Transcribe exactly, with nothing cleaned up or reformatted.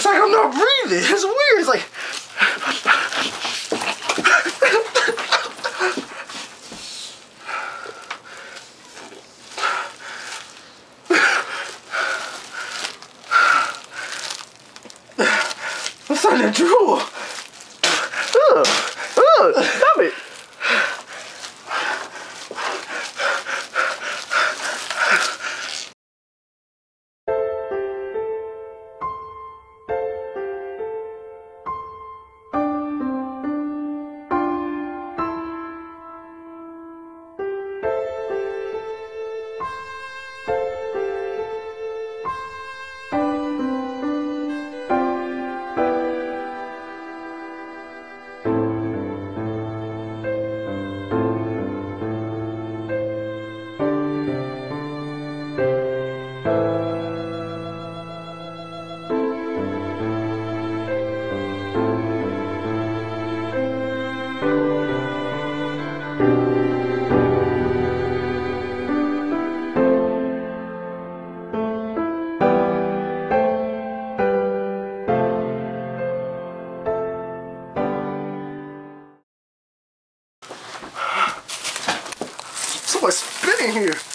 like I'm not breathing. It's weird. It's like. I'm starting to drool. Ugh. Ugh. Stop it. So much spinning here.